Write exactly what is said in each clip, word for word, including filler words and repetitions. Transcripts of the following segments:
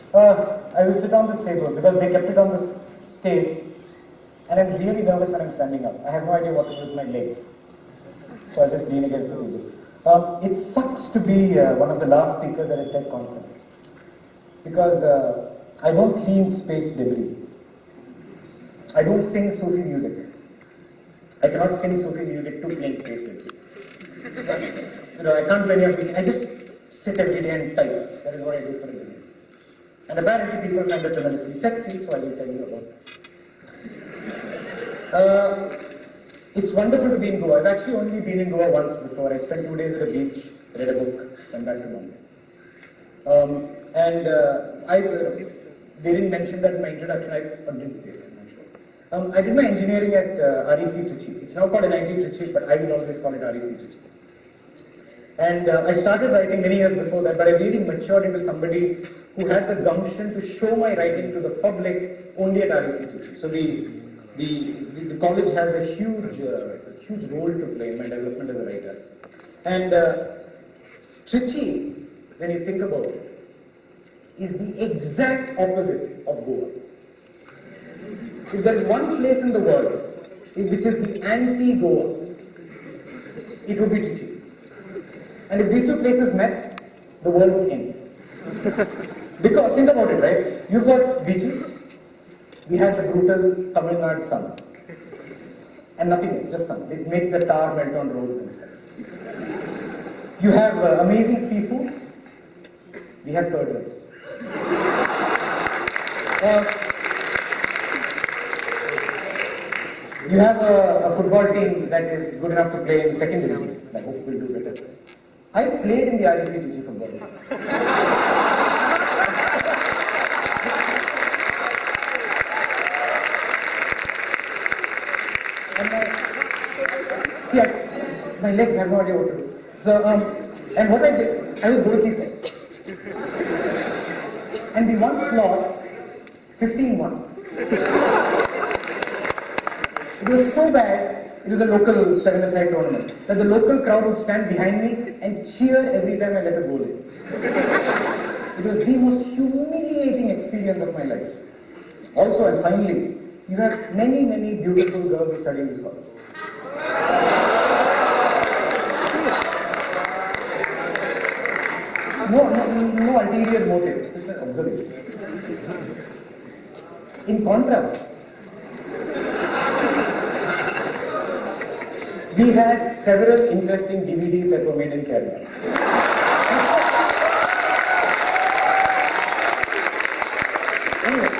Uh, I will sit on this table because they kept it on this stage, and I'm really nervous when I'm standing up. I have no idea what to do with my legs, so I just lean against the table. Um, it sucks to be uh, one of the last speakers at a TED conference because uh, I don't clean space debris. I don't sing Sufi music. I cannot sing Sufi music to clean space debris. You know, I can't do any of these. I just sit every day and type. That is what I do for a living. And apparently people find that tremendously sexy, so I will tell you about this. Uh, it's wonderful to be in Goa. I've actually only been in Goa once before. I spent two days at a beach, read a book, went back to Bombay. Um, and uh, I, uh, they didn't mention that in my introduction. I, or didn't they? I'm not sure. Um, I did my engineering at uh, R E C Trichy. It's now called N I T Trichy, but I will always call it R E C Trichy. And uh, I started writing many years before that, but I really matured into somebody who had the gumption to show my writing to the public only at R E C Trichy. So the, the, the, the college has a huge, uh, huge role to play in my development as a writer. And uh, Trichy, when you think about it, is the exact opposite of Goa. If there is one place in the world which is the anti-Goa, it would be Trichy. And if these two places met, the world would end. Because, think about it, right? You've got beaches, we have the brutal Tamil Nadu sun, and nothing else, just sun. They make the tar melt on roads and stuff. You have uh, amazing seafood, we have curd rice. Uh, you have a, a football team that is good enough to play in second division. I hope we'll do better. I played in the R E C Trichy football team. And my, see, I, my legs have no idea what to do. So, um, and what I did, I was goalkeeper. And we once lost fifteen one. It was so bad. It was a local seven-a-side tournament, that the local crowd would stand behind me and cheer every time I let a goal in. It was the most humiliating experience of my life. Also, and finally, you have many, many beautiful girls who study in this college. No, no, no ulterior motive, just an observation. In contrast, we had several interesting D V Ds that were made in Kerala. Anyway.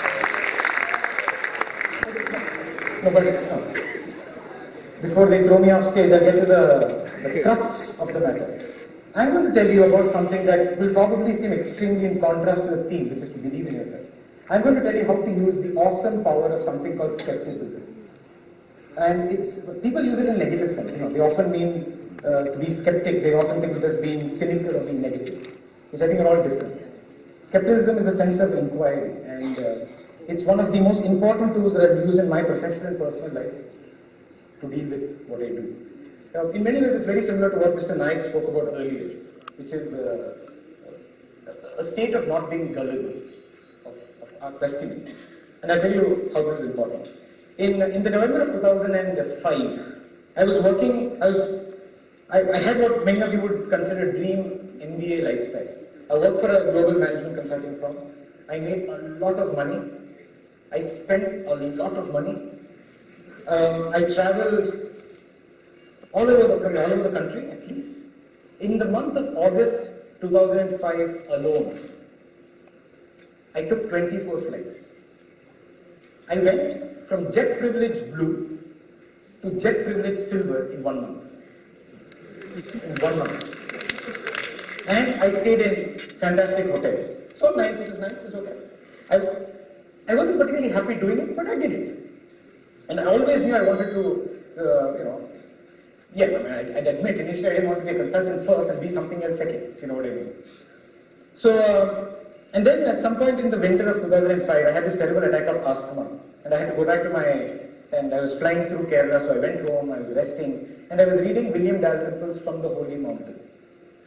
No, but no. Before they throw me off stage, I'll get to the, the crux of the matter. I'm going to tell you about something that will probably seem extremely in contrast to the theme, which is to believe in yourself. I'm going to tell you how to use the awesome power of something called skepticism. And it's, people use it in a negative sense, you know, they often mean uh, to be skeptic, they often think of it as being cynical or being negative, which I think are all different. Skepticism is a sense of inquiry, and uh, it's one of the most important tools that I've used in my professional and personal life to deal with what I do. Now, in many ways, it's very similar to what Mister Naik spoke about earlier, which is uh, a state of not being gullible, of, of our questioning. And I'll tell you how this is important. In, in the November of two thousand five, I was working, I was, I, I had what many of you would consider dream M B A lifestyle. I worked for a global management consulting firm. I made a lot of money. I spent a lot of money. Um, I traveled all over the country, all over the country at least. In the month of August two thousand five alone, I took twenty-four flights. I went from jet privilege blue to jet privilege silver in one month. In one month. And I stayed in fantastic hotels. So nice, it was nice, it was okay. I, I wasn't particularly happy doing it, but I did it. And I always knew I wanted to, uh, you know, yeah, I mean, I'd, I'd admit initially I didn't want to be a consultant first and be something else second, if you know what I mean. So, uh, and then at some point in the winter of two thousand five, I had this terrible attack of asthma. And I had to go back to my, and I was flying through Kerala, so I went home, I was resting, and I was reading William Dalrymple's From the Holy Mountain.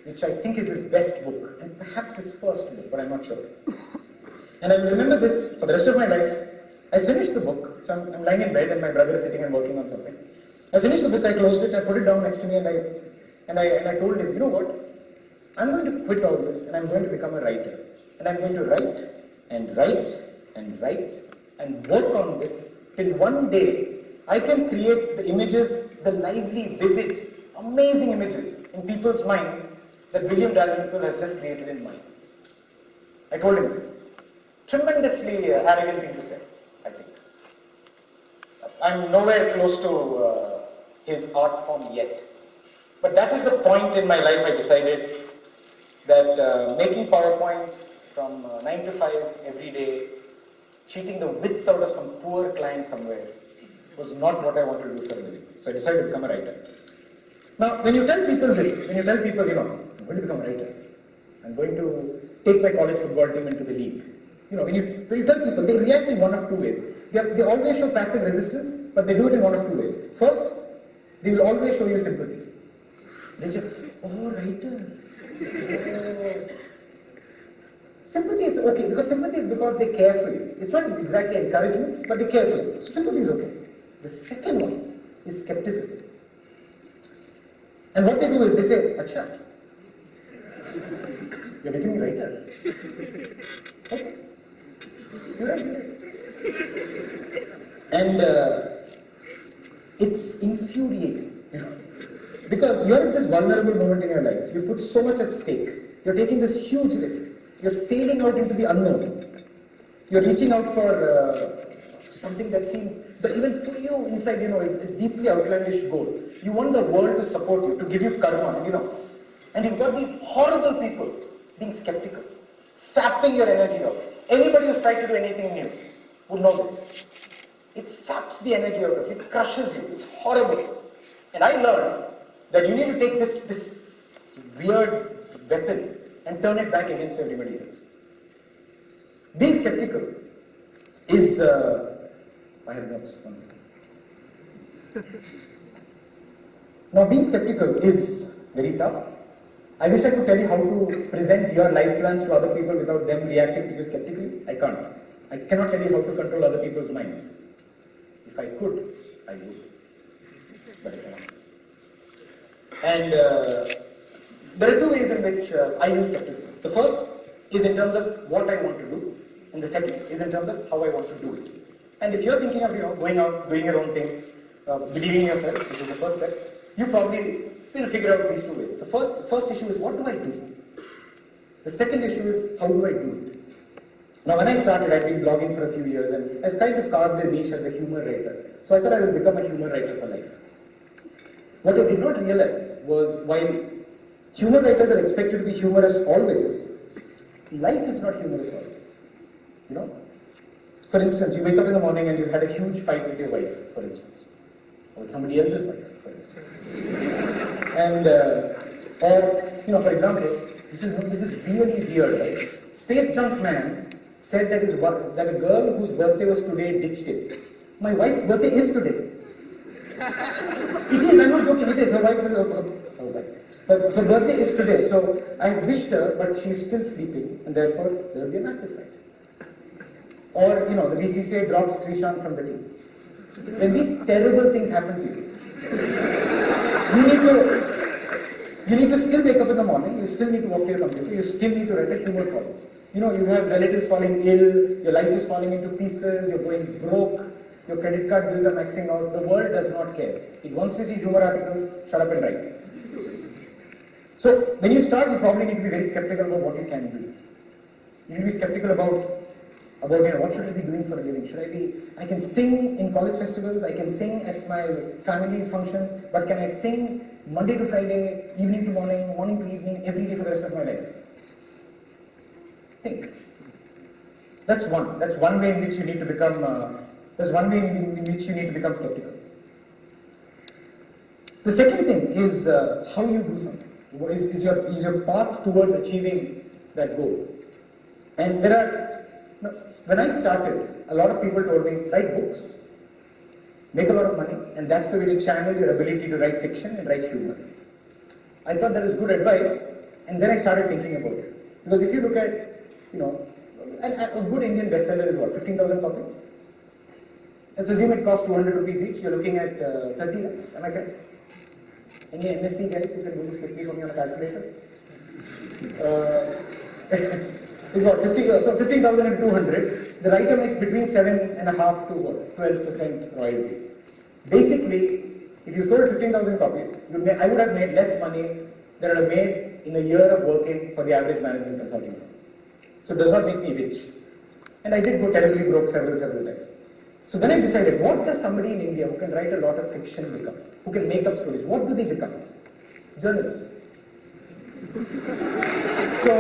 which I think is his best book, and perhaps his first book, but I'm not sure. And I will remember this for the rest of my life. I finished the book, so I'm, I'm lying in bed and my brother is sitting and working on something. I finished the book, I closed it, I put it down next to me, and I, and I, and I told him, you know what, I'm going to quit all this and I'm going to become a writer. And I'm going to write and write and write and work on this till one day I can create the images, the lively, vivid, amazing images in people's minds that William Dalrymple has just created in mine. I told him, tremendously uh, arrogant thing to say, I think. I'm nowhere close to uh, his art form yet. But that is the point in my life I decided that uh, making PowerPoints from uh, nine to five every day, cheating the wits out of some poor client somewhere, was not what I wanted to do for a living. So I decided to become a writer. Now, when you tell people this, when you tell people, you know, I'm going to become a writer, I'm going to take my college football team into the league. You know, when you, when you tell people, they react in one of two ways. They, are, they always show passive resistance, but they do it in one of two ways. First, they will always show you sympathy. They'll say, oh, writer. Oh. Sympathy is okay, because sympathy is because they care for you. It's not exactly encouragement, but they care for you. So sympathy is okay. The second one is skepticism. And what they do is they say, Acha, you're becoming a writer. Okay. You're right. And uh, it's infuriating, you know, because you're at this vulnerable moment in your life. You've put so much at stake. You're taking this huge risk. You're sailing out into the unknown. You're reaching out for uh, something that seems, that even for you inside, you know, is a deeply outlandish goal. You want the world to support you, to give you karma, and you know. And you've got these horrible people being skeptical, sapping your energy out. Anybody who's tried to do anything new would know this. It saps the energy out of you, it crushes you, it's horrible. And I learned that you need to take this, this weird weapon and turn it back against everybody else. Being skeptical is, uh, I have notes, one second. Now, being skeptical is very tough. I wish I could tell you how to present your life plans to other people without them reacting to you skeptically. I can't. I cannot tell you how to control other people's minds. If I could, I would. But I cannot. And uh, there are two ways in which uh, I use skepticism. The first is in terms of what I want to do, and the second is in terms of how I want to do it. And if you're thinking of, you know, going out, doing your own thing, uh, believing in yourself, which is the first step, you probably will figure out these two ways. The first, the first issue is, what do I do? The second issue is, how do I do it? Now, when I started, I'd been blogging for a few years, and I've kind of carved a niche as a humor writer. So I thought I would become a humor writer for life. What I did not realize was, while humor writers are expected to be humorous always, life is not humorous always. You know? For instance, you wake up in the morning and you've had a huge fight with your wife, for instance. Or with somebody else's wife, for instance. And, uh, or, you know, for example, this is, this is really weird, right? Space Junk Man said that, his, that a girl whose birthday was today ditched him. My wife's birthday is today. It is, I'm not joking, it is. Her wife is, oh, oh, her, her birthday is today, so I wished her, but she's still sleeping, and therefore there will be a massive fight. Or, you know, the B C C I drops Srishant from the team. When these terrible things happen to you, you need to, you need to still wake up in the morning, you still need to walk to your computer, you still need to write a humor column. You know, you have relatives falling ill, your life is falling into pieces, you're going broke, your credit card bills are maxing out, the world does not care. It wants to see humor articles, shut up and write. So, when you start, you probably need to be very skeptical about what you can do. You need to be skeptical about about, you know, what should I be doing for a living? Should I be, I can sing in college festivals, I can sing at my family functions, but can I sing Monday to Friday, evening to morning, morning to evening, every day for the rest of my life? Think. That's one. That's one way in which you need to become, uh, that's one way in, in which you need to become skeptical. The second thing is uh, how you do something. Is, is, your, is your path towards achieving that goal. And there are, no, when I started, a lot of people told me, write books, make a lot of money, and that's the way to channel your ability to write fiction and write humor. I thought that was good advice, And then I started thinking about it. Because if you look at, you know, a, a good Indian bestseller is what, fifteen thousand copies? Let's assume it costs two hundred rupees each. You're looking at uh, thirty lakhs. Am I correct? Any M S C guys who can do this quickly for me on a calculator? Uh, it's what, fifty, uh, so fifteen thousand and two hundred. The writer makes between seven and a half to what, twelve percent royalty. Basically, if you sold fifteen thousand copies, you may, I would have made less money than I would have made in a year of working for the average management consulting firm. So it does not make me rich. And I did go terribly broke several, several times. So then I decided, what does somebody in India who can write a lot of fiction become? Who can make up stories? What do they become? Journalists. so,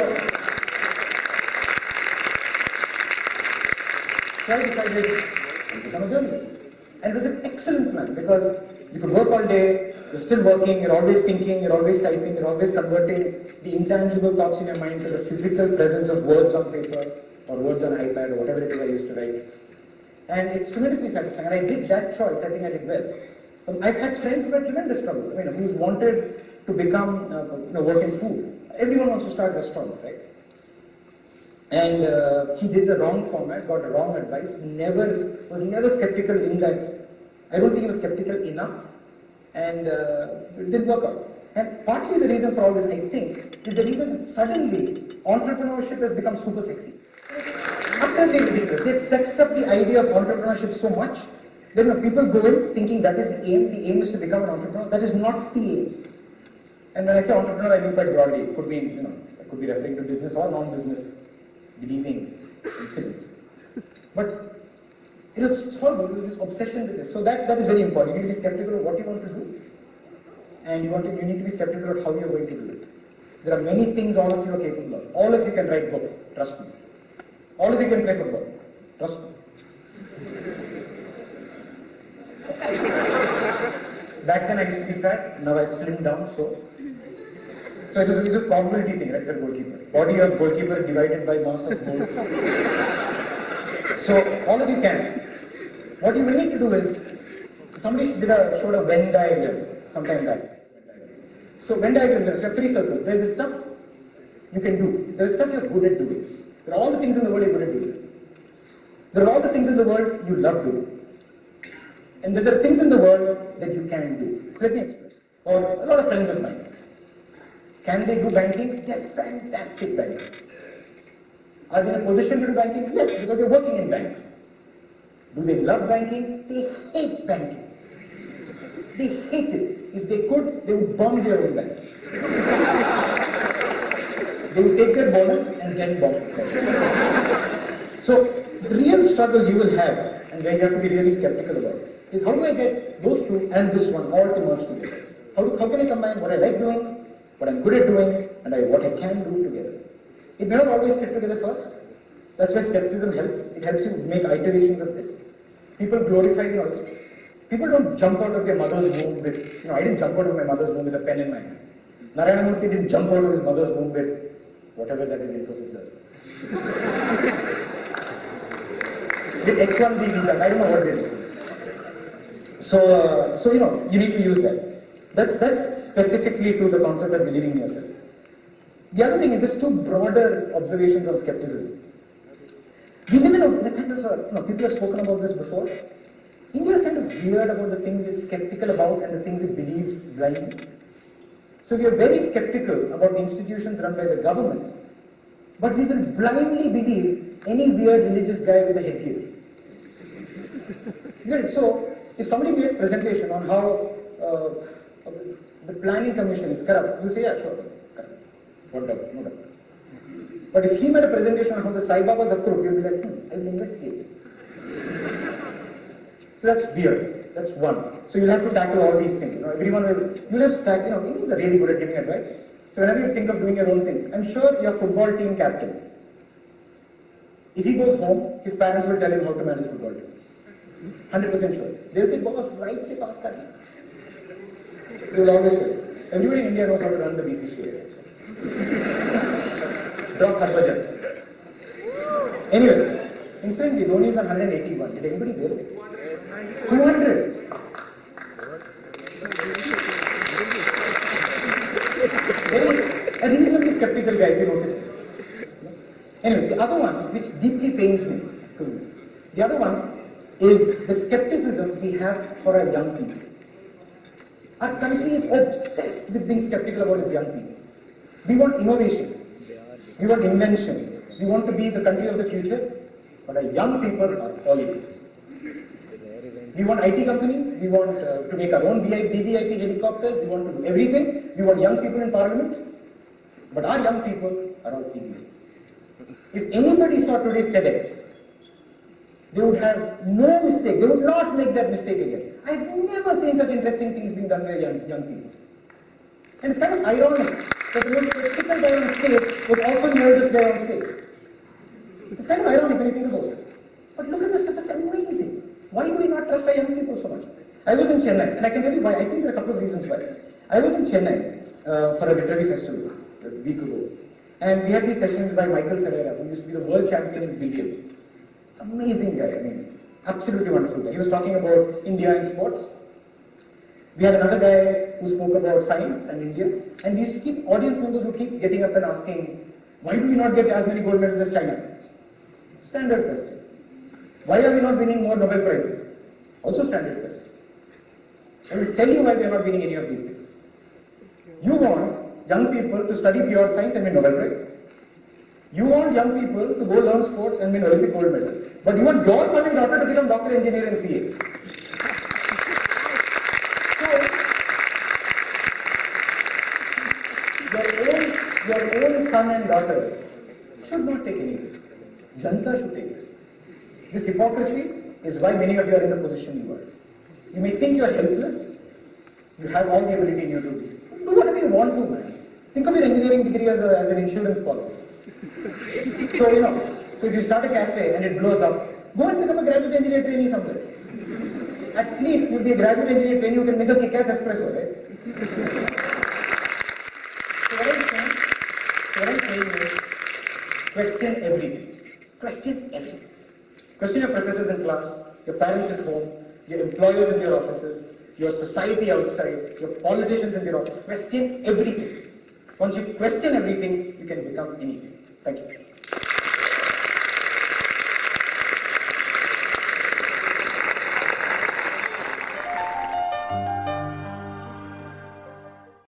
so I decided to become a journalist. And it was an excellent plan because you could work all day, you're still working, you're always thinking, you're always typing, you're always converting the intangible thoughts in your mind to the physical presence of words on paper or words on an iPad or whatever it is I used to write. And it's tremendously satisfying. And I did that choice, I think I did well. Um, I've had friends who had tremendous trouble. I mean, who's wanted to become, uh, you know, work in food. Everyone wants to start restaurants, right? And uh, he did the wrong format, got the wrong advice, never, was never skeptical in that. I don't think he was skeptical enough, and uh, it didn't work out. And partly the reason for all this, I think, is the reason that suddenly entrepreneurship has become super sexy. Utterly ridiculous. They've sexed up the idea of entrepreneurship so much that, you know, people go in thinking that is the aim. The aim is to become an entrepreneur. That is not the aim. And when I say entrepreneur, I mean quite broadly. It could be, you know, it could be referring to business or non-business believing incidents. But you know, it's horrible. This obsession with this. So that that is very important. You need to be skeptical of what you want to do, and you want to you need to be skeptical of how you are going to do it. There are many things all of you are capable of. All of you can write books. Trust me. All of you can play football. Trust me. Back then I used to be fat. Now I've slimmed down. So. So it was, it was a probability thing, right, for goalkeeper. Body of goalkeeper divided by mass of goal. So all of you can. What you need to do is, somebody did a, showed a Venn diagram sometime back. So Venn diagrams, you have three circles. There is this stuff you can do. There is stuff you're good at doing. There are all the things in the world you're good at doing. There are all the things in the world you love doing. And there are things in the world that you can do. So let me explain. Or a lot of friends of mine. Can they do banking? They're fantastic bankers. Are they in a position to do banking? Yes, because they're working in banks. Do they love banking? They hate banking. They hate it. If they could, they would bomb their own banks. They would take their bonus and then bomb it. So, the real struggle you will have, and where you have to be really skeptical about, is how do I get those two and this one all to merge together? How, do, how can I combine what I like doing, what I'm good at doing, and I, what I can do together? It may not always fit together first. That's why skepticism helps. It helps you make iterations of this. People glorify the knowledge. People don't jump out of their mother's womb with, you know, I didn't jump out of my mother's womb with a pen in my hand. Narayana Murthy didn't jump out of his mother's womb with whatever that is Infosys does. With H one B visas, I don't know what they do. So, uh, so you know, you need to use that. That's, that's specifically to the concept of believing in yourself. The other thing is just two broader observations on skepticism. We live in a, in a kind of a, you know, people have spoken about this before. India is kind of weird about the things it's skeptical about and the things it believes blindly. So we are very skeptical about the institutions run by the government, but we will blindly believe any weird religious guy with a headgear. Good. So, if somebody made a presentation on how uh, the planning commission is corrupt, you say, yeah, sure, corrupt. No doubt, no doubt. But if he made a presentation on how the Sai Babas are crook, you'll be like, hmm, I will investigate this. So that's weird. That's one. So you'll have to tackle all these things. You know, everyone will, you'll have stack, you know, Indians are really good at giving advice. So whenever you think of doing your own thing, I'm sure your football team captain, if he goes home, his parents will tell him how to manage football team. one hundred percent sure. They'll say, boss, right, say, pass that. They will always say. Everybody in India knows how to run the B C C A. Drop Harbhajan. Anyways, instantly, Dhoni is on one eighty-one. Did anybody hear this? two hundred. Very, a reasonably skeptical guy, if you notice. Anyway, the other one, which deeply pains me, the other one is the skepticism we have for our young people. Our country is obsessed with being skeptical about its young people. We want innovation. We want invention. We want to be the country of the future, but our young people are all idiots. We want I T companies. We want uh, to make our own V V I P helicopters. We want to do everything. We want young people in parliament, but our young people are all idiots. If anybody saw today's TEDx, they would have no mistake. They would not make that mistake again. I've never seen such interesting things being done by young, young people. And it's kind of ironic that the most skeptical guy on stage was also the oldest guy on stage. It's kind of ironic when you think about it. But look at this stuff, that's amazing. Why do we not trust our young people so much? I was in Chennai, and I can tell you why. I think there are a couple of reasons why. I was in Chennai uh, for a literary festival a week ago. And we had these sessions by Michael Ferreira, who used to be the world champion in billiards. Amazing guy, I mean, absolutely wonderful guy. He was talking about India in sports. We had another guy who spoke about science and India. And we used to keep, audience members would keep getting up and asking, why do we not get as many gold medals as China? Standard question. Why are we not winning more Nobel Prizes? Also standard question. I will tell you why we are not winning any of these things. You want young people to study pure science and win Nobel Prize. You want young people to go learn sports and win Olympic gold medal. But you want your son and daughter to become doctor, engineer and C A. So, your own, your own son and daughter should not take any risk. Janta should take risk. This hypocrisy is why many of you are in the position you are. You may think you are helpless. You have all the ability in you to do whatever you want to, man. Think of your engineering degree as, a, as an insurance policy. So, you know, so if you start a cafe and it blows up, go and become a graduate engineer trainee somewhere. At least you'll be a graduate engineer trainee who can make a kick-ass espresso, right? So what I'm saying, so what I'm saying is, question everything. Question everything. Question your professors in class, your parents at home, your employers in your offices, your society outside, your politicians in your office. Question everything. Once you question everything, you can become anything. Thank you.